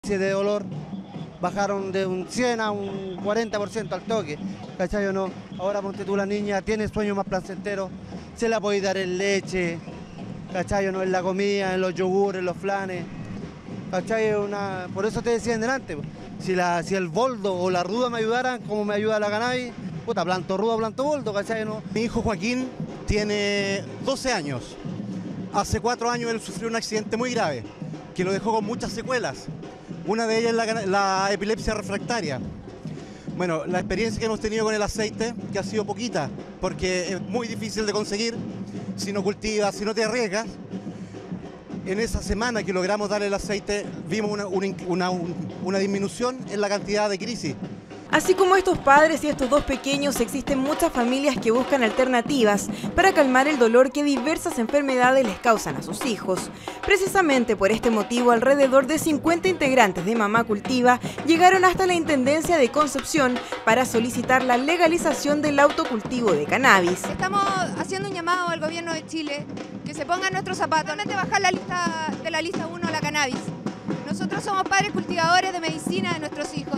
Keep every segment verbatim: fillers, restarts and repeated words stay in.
de dolor, bajaron de un cien a un cuarenta por ciento al toque, ¿cachai o no? Ahora ponte tú, la niña tiene sueños más placenteros, se la puede dar en leche, ¿cachai o no? En la comida, en los yogures, en los flanes, ¿cachai? Una... Por eso te decía en delante, si, la, si el boldo o la ruda me ayudaran, como me ayuda la cannabis, puta, planto ruda, planto boldo, ¿cachai o no? Mi hijo Joaquín tiene doce años. Hace cuatro años él sufrió un accidente muy grave, que lo dejó con muchas secuelas. Una de ellas es la, la epilepsia refractaria. Bueno, la experiencia que hemos tenido con el aceite, que ha sido poquita, porque es muy difícil de conseguir, si no cultivas, si no te arriesgas. En esa semana que logramos darle el aceite, vimos una, una, una, una disminución en la cantidad de crisis. Así como estos padres y estos dos pequeños, existen muchas familias que buscan alternativas para calmar el dolor que diversas enfermedades les causan a sus hijos. Precisamente por este motivo, alrededor de cincuenta integrantes de Mamá Cultiva llegaron hasta la Intendencia de Concepción para solicitar la legalización del autocultivo de cannabis. Estamos haciendo un llamado al gobierno de Chile que se ponga en nuestros zapatos de bajar la lista, de la lista uno la cannabis. Nosotros somos padres cultivadores de medicina de nuestros hijos.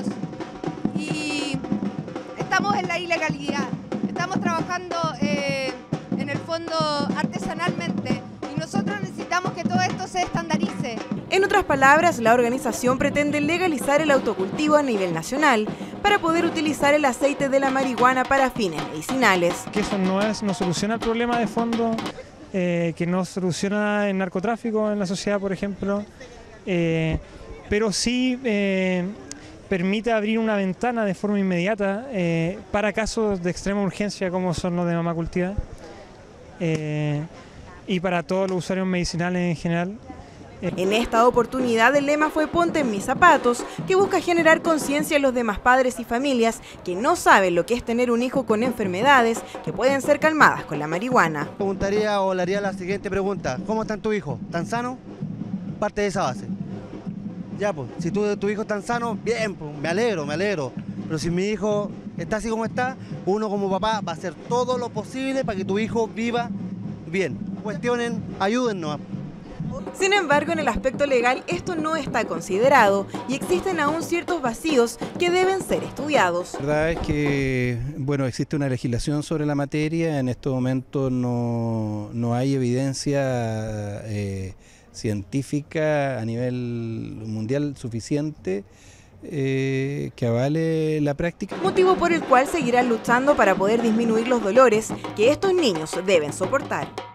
Y estamos en la ilegalidad, estamos trabajando eh, en el fondo artesanalmente y nosotros necesitamos que todo esto se estandarice. En otras palabras, la organización pretende legalizar el autocultivo a nivel nacional para poder utilizar el aceite de la marihuana para fines medicinales. Que eso no, es, no soluciona el problema de fondo, eh, que no soluciona el narcotráfico en la sociedad, por ejemplo, eh, pero sí... Eh, permite abrir una ventana de forma inmediata eh, para casos de extrema urgencia como son los de Mamá Cultiva eh, y para todos los usuarios medicinales en general. Eh. En esta oportunidad el lema fue Ponte en mis zapatos, que busca generar conciencia en los demás padres y familias que no saben lo que es tener un hijo con enfermedades que pueden ser calmadas con la marihuana. Preguntaría o le haría la siguiente pregunta: ¿cómo está tu hijo? ¿Tan sano? Parte de esa base. Ya, pues, si tu, tu hijo es tan sano, bien, pues, me alegro, me alegro. Pero si mi hijo está así como está, uno como papá va a hacer todo lo posible para que tu hijo viva bien. Cuestionen, ayúdennos. Sin embargo, en el aspecto legal esto no está considerado y existen aún ciertos vacíos que deben ser estudiados. La verdad es que, bueno, existe una legislación sobre la materia, en este momento no, no hay evidencia eh, científica a nivel mundial suficiente eh, que avale la práctica. Motivo por el cual seguirán luchando para poder disminuir los dolores que estos niños deben soportar.